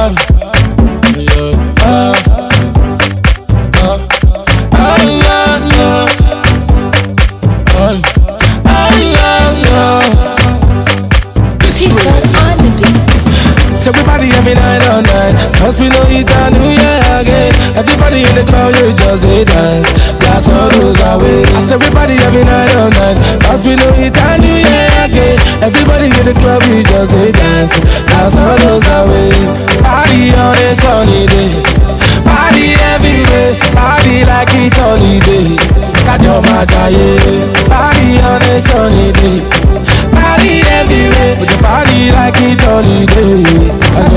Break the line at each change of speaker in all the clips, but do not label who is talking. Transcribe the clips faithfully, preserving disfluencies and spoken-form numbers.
Everybody every night all night, cause we know it's a new year again. Everybody in the club, you just they dance, blast all those away. I said everybody every night all night, cause we know it's a new year again. Everybody in the club, you just they dance, blast all those away. Party on a sunny day, party everywhere, party like it's holiday. Got your magic, party on a sunny day, party everywhere, but the party like it's holiday.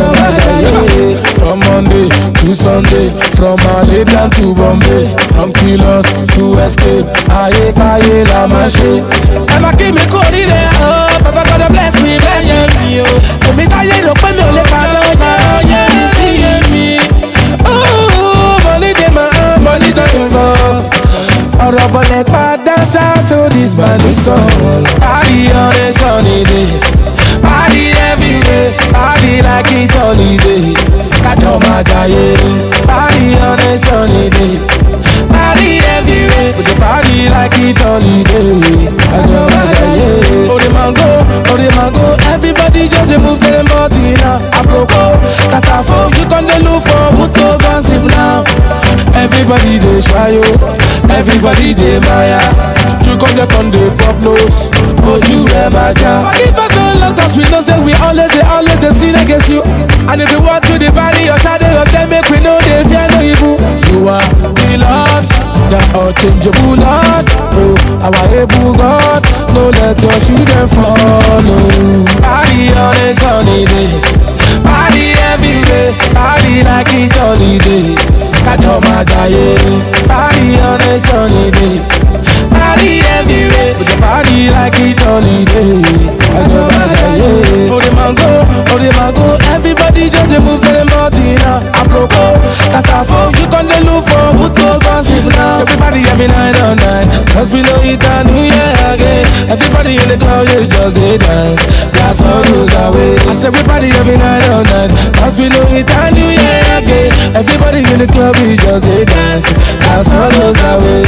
From Monday to Sunday, from Malay down to Bombay, from Kilos to Escape, aye aye la mache. Emma keep me cool in there, oh, Papa God bless me, bless me, oh. Let me tell you, don't put me on the panel, yeah, you see me. Oh, money dey my arm, money don't involve. Ọ̀rọ̀ bọ̀lẹ̀ pa dance out to this band song. Party on a sunny day, party everywhere, party like it's holiday. Kájọ máa jayé, party on a sunny day, party everywhere, but the party like it's holiday. Kájọ máa jayé. Ore mango, ore mango, everybody just dey move to the body now. Apropos, tatafo, you come dey look for who to gossip now. Everybody dey shayo, everybody dey maya. You come get on the pop nose, ojú rẹ̀ máa já. If I so long, cause we know say we always dey always dey sin against you. And if you want to the valley, your shadow of them make we know they fear no evil. You are the Lord, the unchangeable Lord. Oh, our able God, no let your children follow. Party on a sunny day, party everywhere, party like it's holiday. Kájọ máa jayé, party on a sunny day, party everywhere, but the party like it's holiday. Kájọ máa jayé. Ore mango, ore mango, everybody just dey move to the body now. Apropos, tatafo, you come dey look for who to gossip now. So everybody every night all night, cause we know it's a new year again. Everybody in the club, you just dey dance, blast all those away. I said everybody every night all night, cause we know it's a new year again. Everybody in the club, we just dey dance, blast all those away.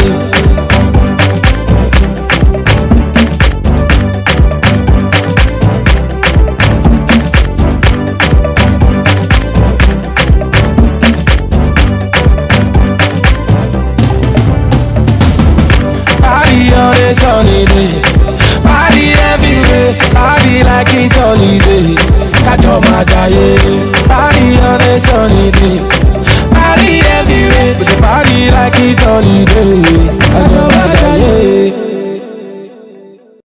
On a sunny day, party everywhere, party like it's holiday. Kájọ máa jayé, party on a sunny day, party everywhere, but the party like it's holiday. Kájọ máa jayé.